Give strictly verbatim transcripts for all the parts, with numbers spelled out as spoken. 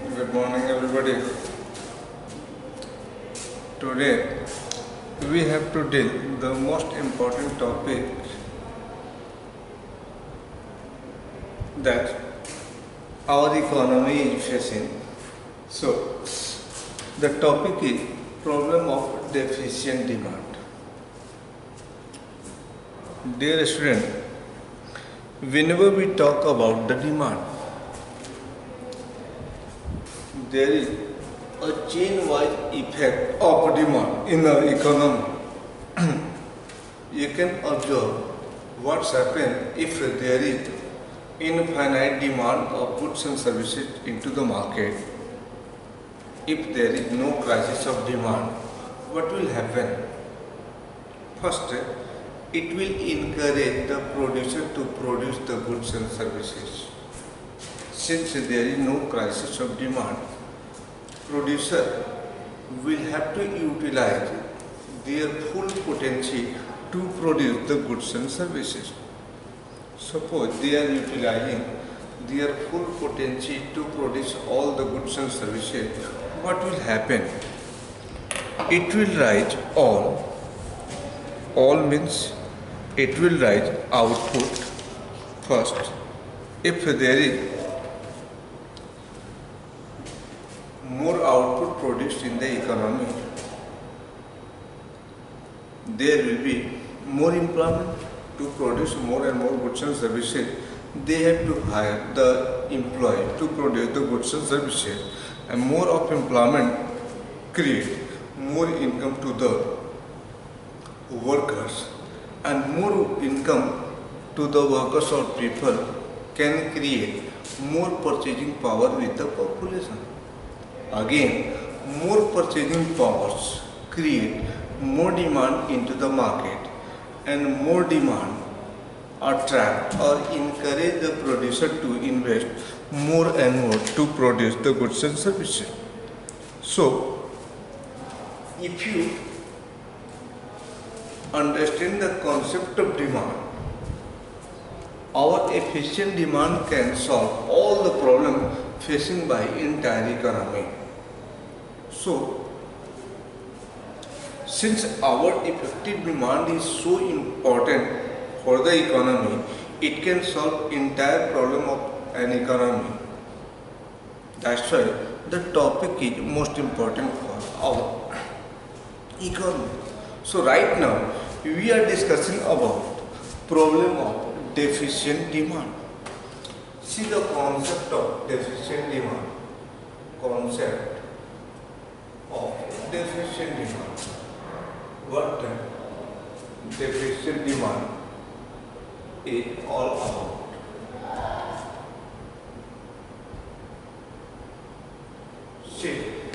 Good morning, everybody. Today we have to deal the most important topic that our economy is facing. So, the topic is problem of deficient demand. Dear student, whenever we talk about the demand, there is a chain-wise effect of demand in the economy. You can observe what's happened if there is infinite demand of goods and services into the market. If there is no crisis of demand, what will happen? First, it will encourage the producer to produce the goods and services. Since there is no crisis of demand, producer will have to utilize their full potential to produce the goods and services. Suppose they are utilizing their full potential to produce all the goods and services, what will happen? It will rise all. All means it will rise output first. If there is more output produced in the economy, there will be more employment. To produce more and more goods and services, they have to hire the employee to produce the goods and services, and more of employment create more income to the workers, and more income to the workers or people can create more purchasing power with the population. Again, more purchasing powers create more demand into the market, and more demand attract or encourage the producer to invest more and more to produce the goods and services. So, if you understand the concept of demand, our efficient demand can solve all the problems facing by entire economy. So, since our effective demand is so important for the economy, it can solve entire problem of an economy. That's why the topic is most important for our economy. So right now we are discussing about problem of deficient demand. See the concept of deficient demand. Concept of deficient demand. What deficient demand is all about. See,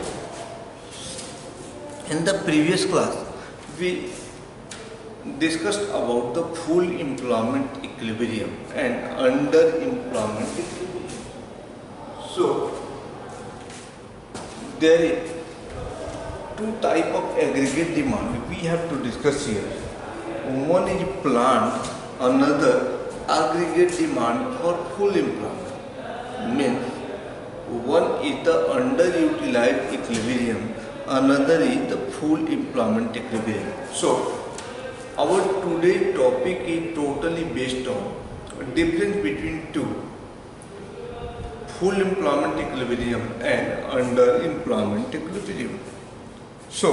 in the previous class we discussed about the full employment equilibrium and underemployment equilibrium. So there is two type of aggregate demand we have to discuss here. One is planned, another aggregate demand for full employment. Means one is the underutilized equilibrium, another is the full employment equilibrium. So our today topic is totally based on a difference between two: full employment equilibrium and underemployment equilibrium. So,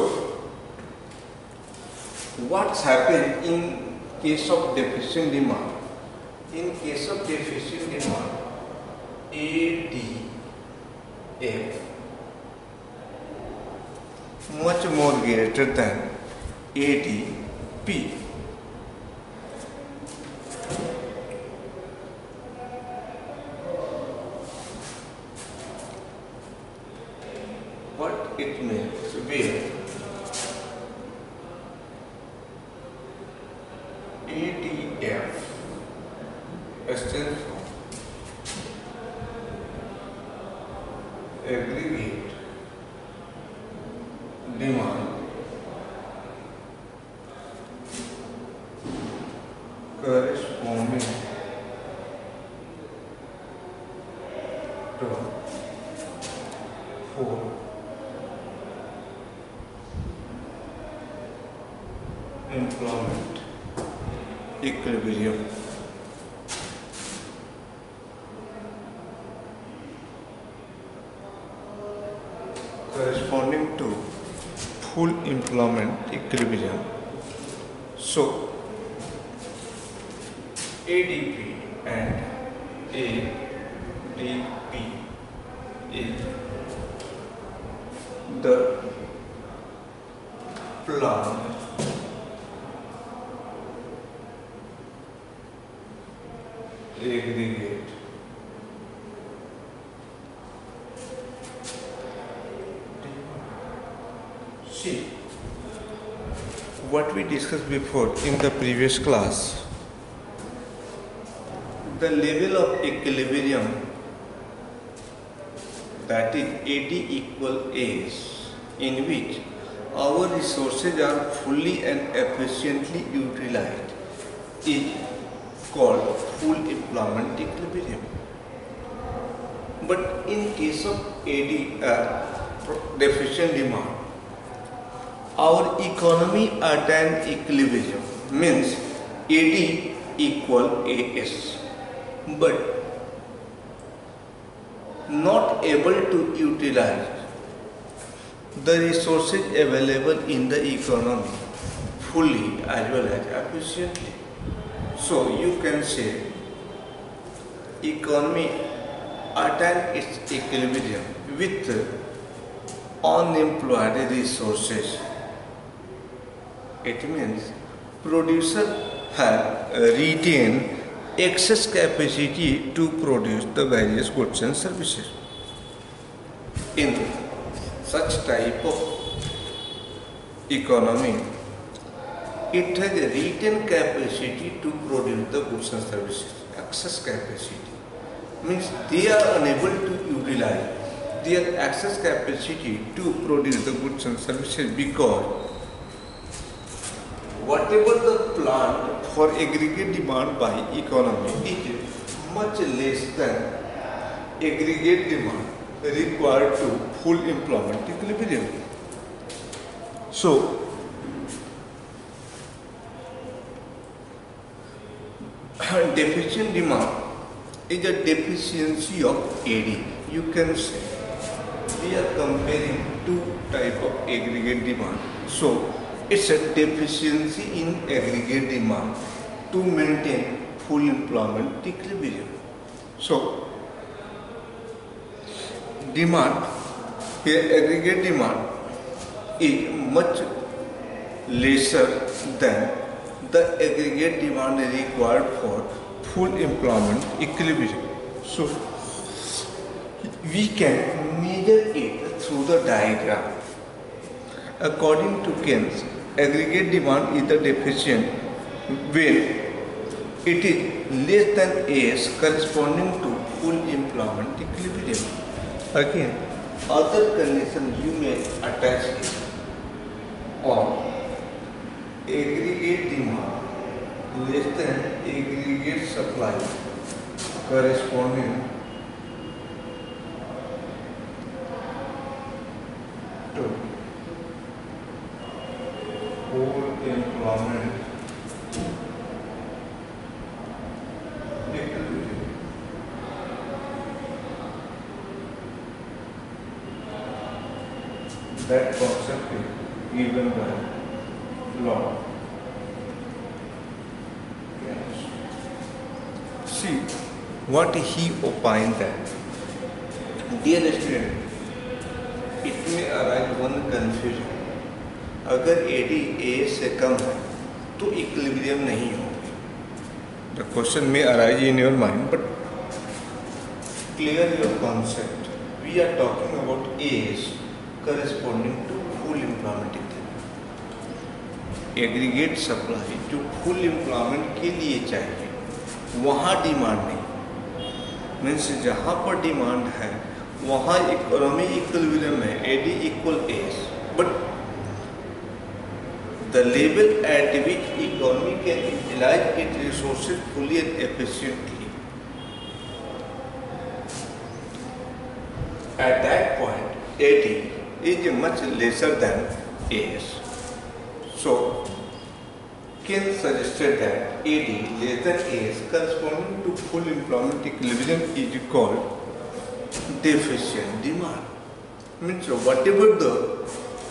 what's happened in case of deficient demand? In case of deficient demand, A D F much more greater than A D P. What it means? Where A D F stands for aggregate demand corresponding to full employment equilibrium. Corresponding to full employment equilibrium. So A D P and A D P is the plant aggregate see what we discussed before in the previous class. The level of equilibrium, that is A D equal S, in which our resources are fully and efficiently utilized, is called full employment equilibrium. But in case of A D, uh, deficient demand, our economy attain equilibrium, means A D equal A S, but not able to utilize the resources available in the economy fully as well as efficiently. So you can say economy attain its equilibrium with unemployed resources. It means producer have retained excess capacity to produce the various goods and services. In such type of economy, it has a retained capacity to produce the goods and services. Excess capacity means they are unable to utilize their excess capacity to produce the goods and services because whatever the plant for aggregate demand by economy is much less than aggregate demand required to full employment equilibrium. So, deficient demand is a deficiency of A D. You can say we are comparing two type of aggregate demand. So, it's a deficiency in aggregate demand to maintain full employment equilibrium. So, demand, here aggregate demand is much lesser than the aggregate demand required for full employment equilibrium. So, we can measure it through the diagram. According to Keynes, aggregate demand is the deficient when it is less than S corresponding to full employment equilibrium. Again, other condition you may attach it on aggregate demand less than aggregate supply corresponding to full employment equilibrium. That concept is given by law. Yes. See what he opined that, dear student, it may arise one confusion. अगर A D A से कम है तो equilibrium नहीं होगी. The question may arise in your mind, but clear your concept. We are talking about A S corresponding to full employment equilibrium. Aggregate supply जो full employment के लिए चाहिए वहाँ डिमांड नहीं, मीन्स जहाँ पर डिमांड है वहाँ इकोनॉमी इक्विलिब्रियम है, A D equal A S, but the level at which economy can utilize its resources fully and efficiently, at that point A D is much lesser than A S. So, Keynes suggested that A D less than A S corresponding to full employment equilibrium is called deficient demand. Means whatever the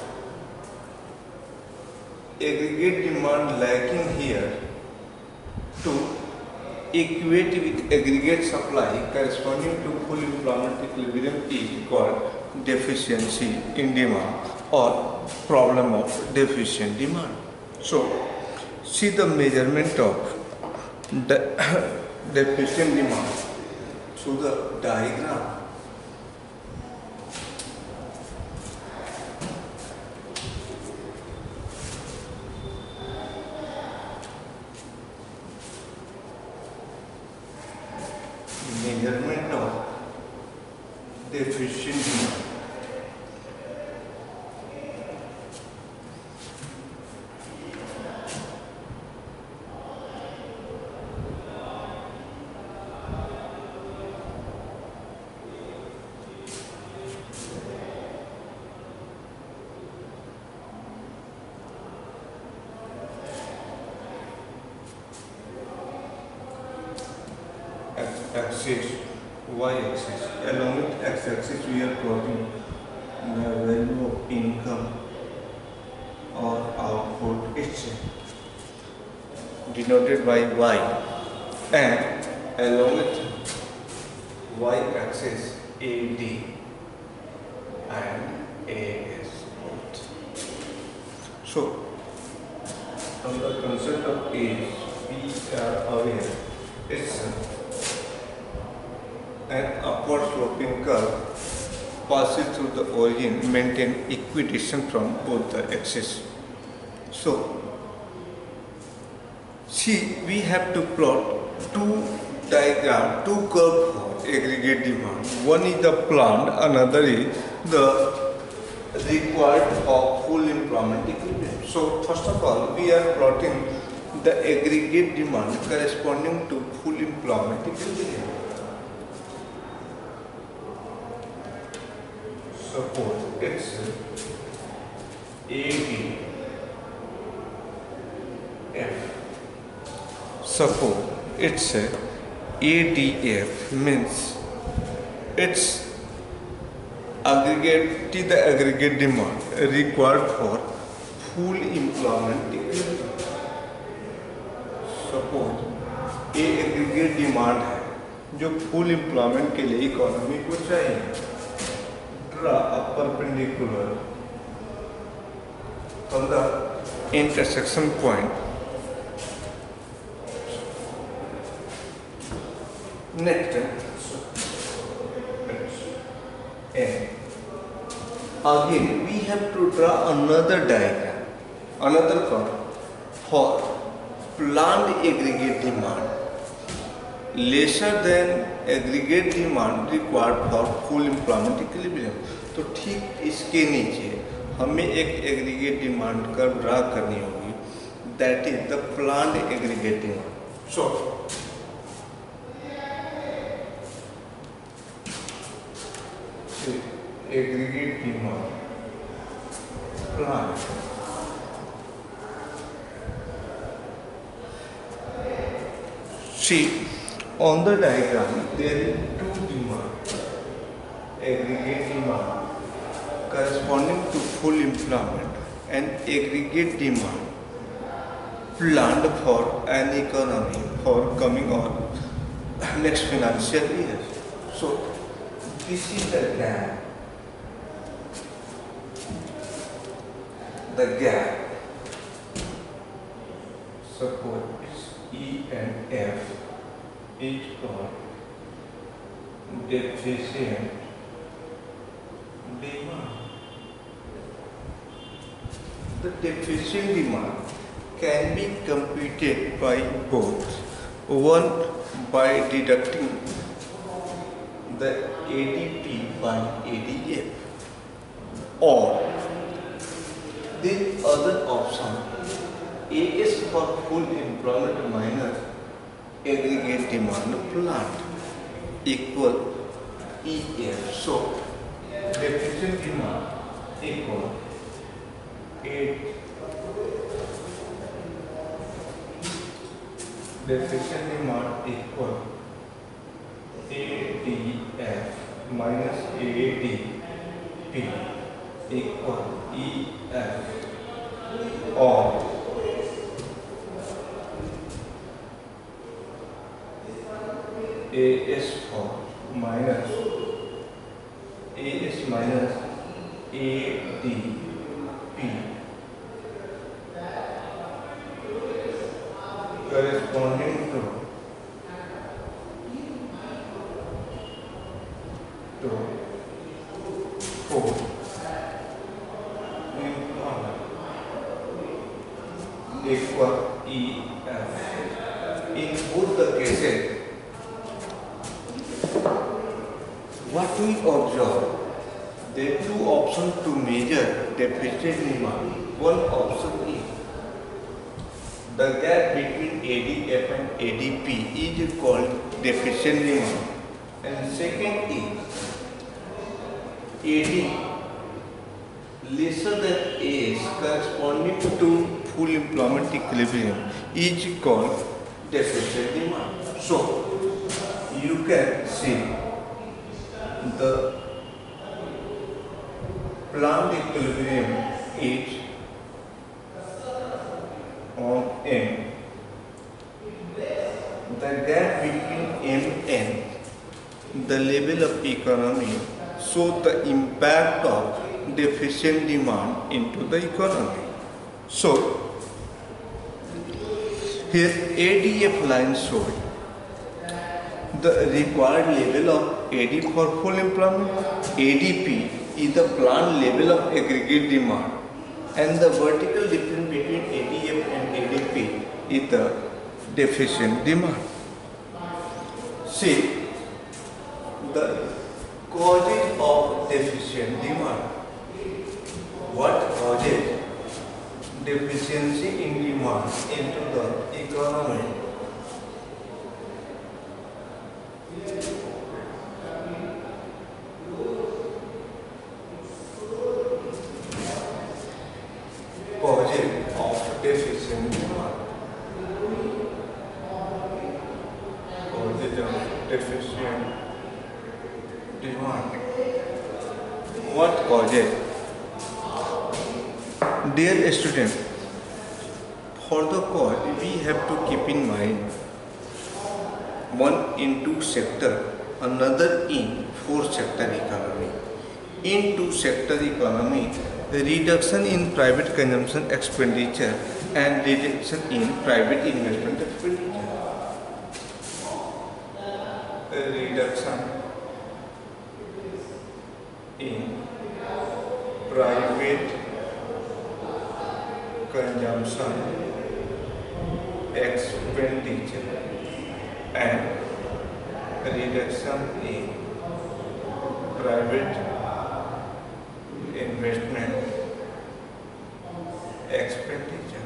aggregate demand lacking here to equate with aggregate supply corresponding to full employment equilibrium is called deficiency in demand or problem of deficient demand. So, see the measurement of the deficient demand through the diagram. Measurement of deficient demand. Axis, y-axis. Along with x-axis, we are plotting the value of income or output. It's denoted by y, and along with y-axis, A D and A S. So, from the concept of age, we are aware it's an upward sloping curve passes through the origin, maintain equidistant from both the axes. So, see, we have to plot two diagram, two curves for aggregate demand. One is the planned, another is the required of full employment equilibrium. So, first of all, we are plotting the aggregate demand corresponding to full employment equilibrium. Suppose it's A D F. Suppose it's A D F means it's aggregate to the aggregate demand required for full employment equilibrium. Suppose A aggregate demand है जो full employment के लिए economy को चाहिए. Draw a perpendicular from the intersection point. Next, and again we have to draw another diagram, another curve for planned aggregate demand lesser than aggregate demand required for full employment equilibrium. तो ठीक इसके नीचे हमें एक aggregate demand curve draw करनी होगी, that is the planned aggregate demand. So aggregate demand plan C on the diagram there is two demand, aggregate demand corresponding to full employment and aggregate demand planned for an economy for coming on next financial year. So this is the gap, the gap. Suppose E and F is called deficient demand. The deficient demand can be computed by both. One by deducting the A D P by A D F, or the other option A S for full employment minus aggregate demand planned equal E F. So deficient demand equal eight deficient demand equal A D F minus A D P equal E F or A S four minus A S minus A D P corresponding to to four equal E F. In both the cases, what we observe, there are two options to measure deficient demand. One option is the gap between A D F and A D P is called deficient demand, and second is A D lesser than A S corresponding to full employment equilibrium is called deficient demand. So you can see the plant equilibrium is on M. The gap between M and the level of economy shows the impact of deficient demand into the economy. So here A D F line shows the required level of A D for full employment. A D P is the plant level of aggregate demand, and the vertical difference between A D F and A D P is the deficient demand. See the causes of deficient demand. What causes deficiency in demand into the economy? Causes of deficient demand. Causes of deficient demand. What causes? Dear student, for the cause we have to keep in mind one in two sector, another in four sector economy. In two sector economy, the reduction in private consumption expenditure and reduction in private investment expenditure. A reduction in private consumption expenditure and reduction in private investment expenditure.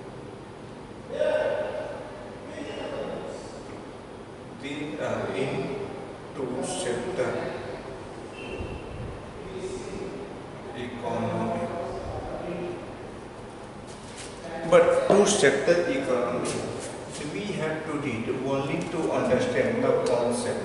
These are in two sector economy. But two sector economy, we have to read only to understand the concept.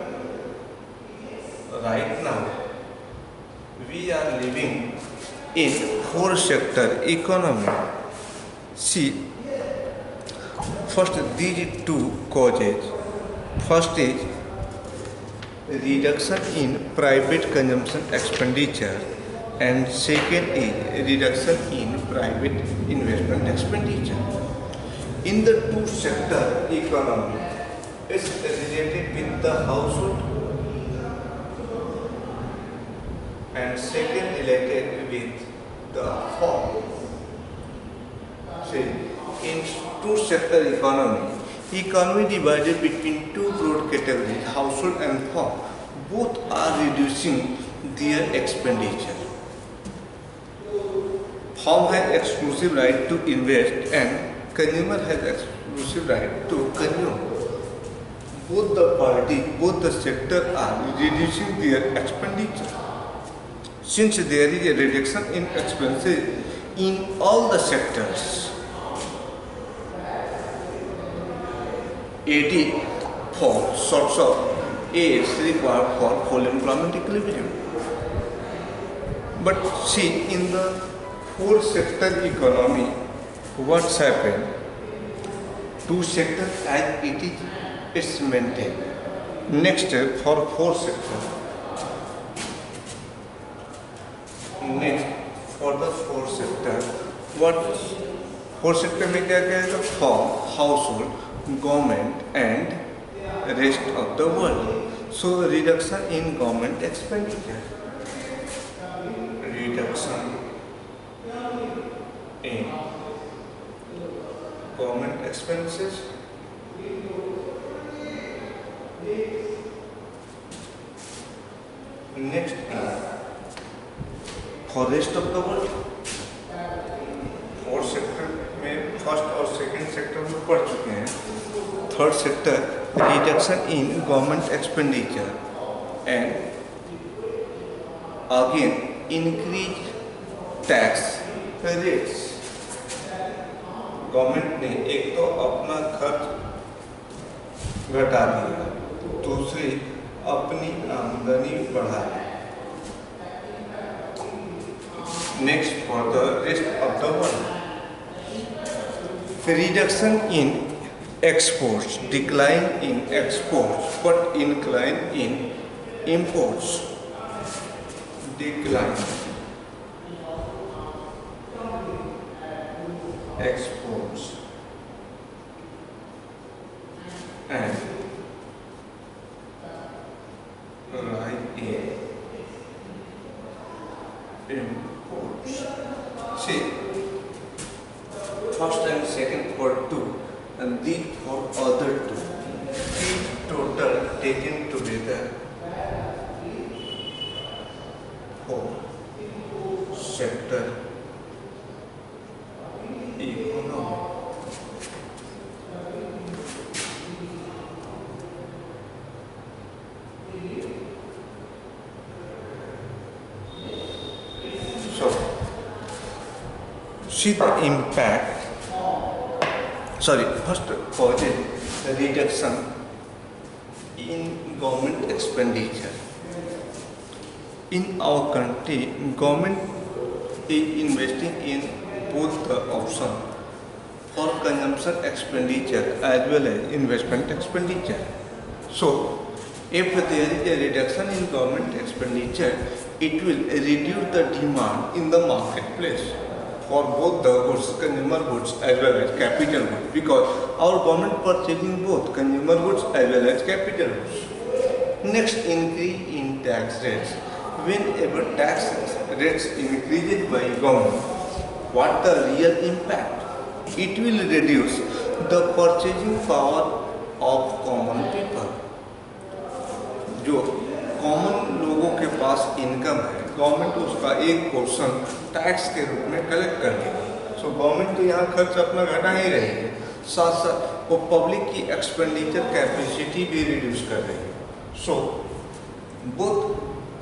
Right now, we are living in four sector economy. See, first these two causes. First is reduction in private consumption expenditure, and second is reduction in private investment expenditure. In the two sector economy, it's related with the household, and second related with the farm. See, in two sector economy, economy divided between two broad categories, household and farm. Both are reducing their expenditure. Farm has exclusive right to invest and consumer has exclusive right to consume. Both the party, both the sector are reducing their expenditure. since there is a reduction in expenses in all the sectors. eighty for sorts of aids required for full employment equilibrium. But see, in the four sector economy, what's happened? Two sectors as it is, it's maintained. Next, for four sector. Next, for the four sector, what four sector में क्या क्या है? Farm, household, government and rest of the world. So reduction in government expenditure. Reduction in government expenses. Next, for rest of the world, fourth sector में first और second sector में पढ़ चुके हैं. Third sector, reduction in government expenditure and again increase tax rates. Government ने एक तो अपना खर्च घटा दिया, दूसरी अपनी आमदनी बढ़ाई. Next, for the rest of the world, reduction in exports, decline in exports, but incline in imports. Decline exports and rise in imports. See, first and second for two, and these for other two. These total taken together for sector economy. So, see the impact. Sorry, first causes the reduction in government expenditure. In our country, government is investing in both the option for consumption expenditure as well as investment expenditure. So, if there is a reduction in government expenditure, it will reduce the demand in the marketplace for both the goods, consumer goods as well as capital goods, because our government purchasing both consumer goods as well as capital goods. Next, increase in tax rates. Whenever tax rates increases by government, what the real impact? It will reduce the purchasing power of common people. जो common लोगों के पास income है, government उसका एक portion tax के रूप में collect कर देगी. सो गवर्नमेंट तो यहाँ खर्च अपना घटा ही रही है, साथ साथ वो पब्लिक की एक्सपेंडिचर कैपेसिटी भी रिड्यूस कर रही है. So both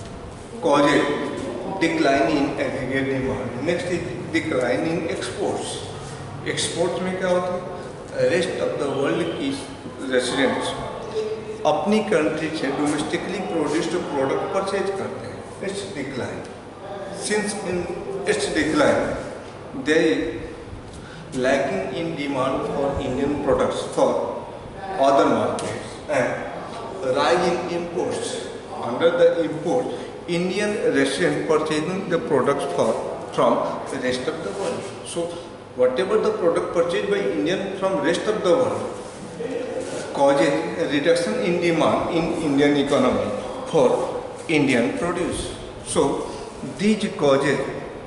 causes decline in aggregate demand. Next is decline in exports. Exports में क्या होता है? रेस्ट ऑफ द वर्ल्ड की रेसिडेंट्स अपनी कंट्री से डोमेस्टिकली प्रोड्यूस्ड प्रोडक्ट परचेज करते हैं. It's decline. Since in it's decline there is lacking in demand for Indian products for other markets and rise in imports. Under the import, Indian resident purchasing the products for from the rest of the world. So whatever the product purchased by Indian from rest of the world causes a reduction in demand in Indian economy for Indian produce. So these causes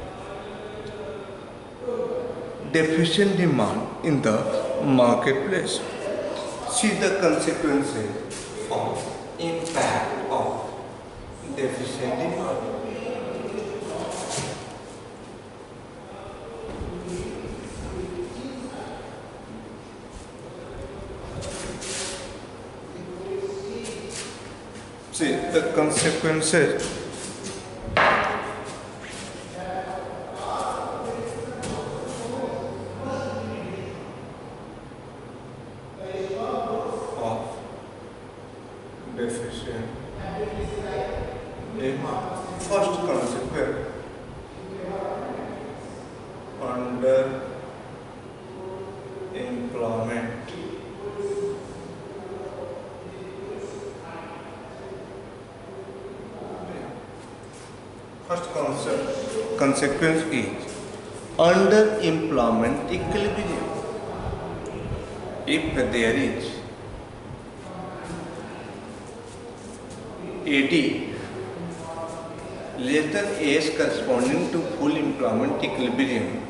deficient demand in the marketplace. See the consequences of impact of deficient demand. See the consequences demand. First consequence, under employment. First concept, consequence is underemployment equilibrium. If there is A D less than S corresponding to full employment equilibrium,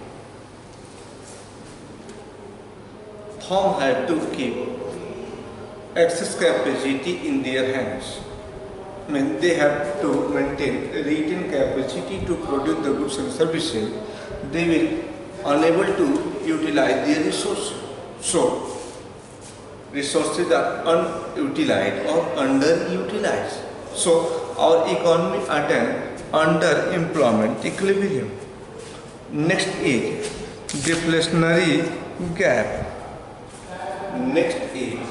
firm have to keep excess capacity in their hands. I mean, they have to maintain retain capacity to produce the goods and services. They will unable to utilize their resources. So, resources are unutilized or underutilized. So, our economy attain underemployment equilibrium. Next is deflationary gap. Next is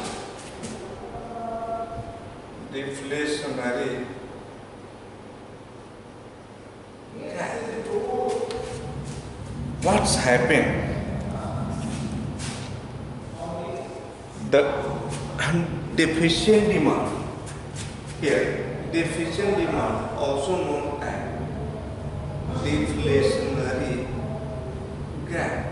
deflationary gap. What's happened? The deficient demand here, deficient demand also known as deflationary gap.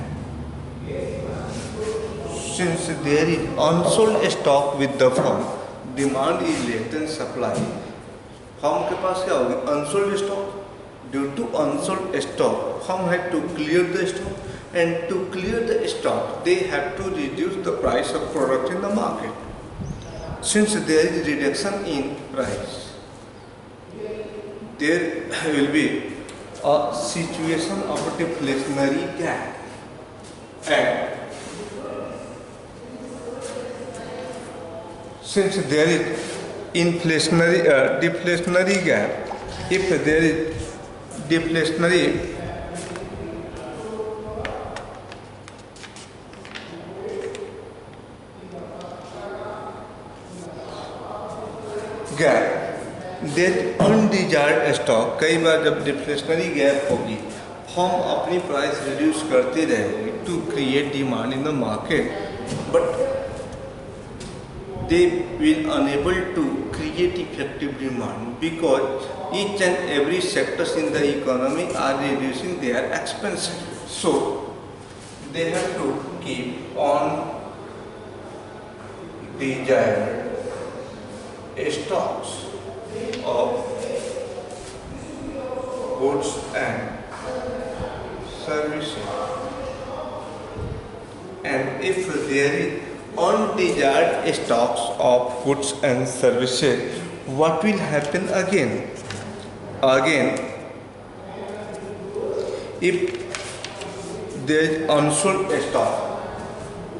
Since there is unsold stock with the firm, demand is less than supply. Firm के पास क्या होगी? Unsold stock. Due to unsold stock, firm had to clear the stock, and to clear the stock, they have to reduce the price of product in the market. Since there is reduction in price, there will be a situation of a deflationary gap, and since there is inflationary uh, deflationary gap, if there is deflationary gap, that undesired stock, कई बार जब deflationary gap होगी, firm अपनी price reduce करती रहेगी to create demand in the market, but they will enable to create effective demand because each and every sectors in the economy are reducing their expenses. So they have to keep on desired stocks of goods and services, and if there is undesired stocks of goods and services, what will happen again? Again, if there is unsold stock,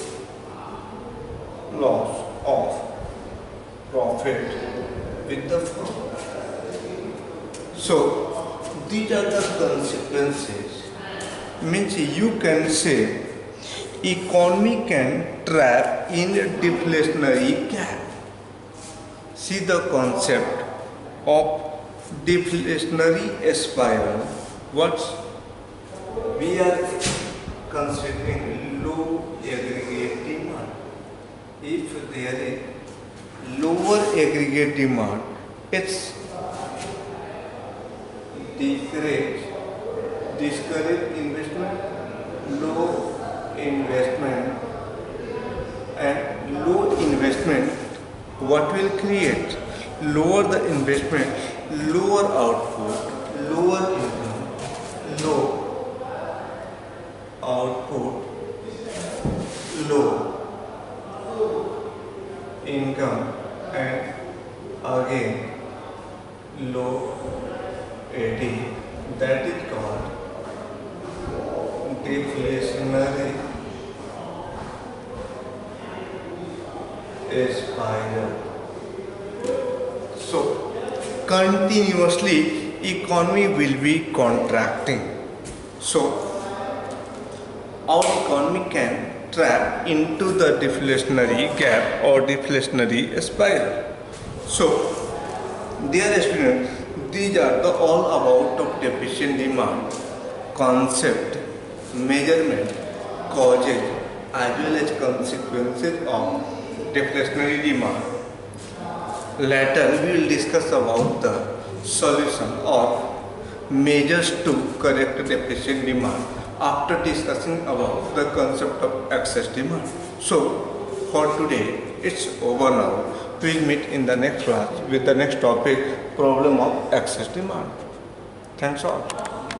loss of profit with the firm. So these are the consequences. Means you can say economy can trap in a deflationary gap. See the concept of deflationary spiral. What we are considering low aggregate demand. If there is lower aggregate demand, it's discourage discourage investment, low investment, and low investment what will create? Lower the investment, lower output, lower income, low output, low income, and again low A D. That is called deflationary spiral. So continuously economy will be contracting. So our economy can trap into the deflationary gap or deflationary spiral. So dear students, these are the all about of deficient demand, concept, measurement, causes, as well as consequences of deflationary demand. Later, we will discuss about the solution or measures to correct deficient demand after discussing about the concept of excess demand. So, for today, it's over now. We'll meet in the next class with the next topic, problem of excess demand. Thanks all.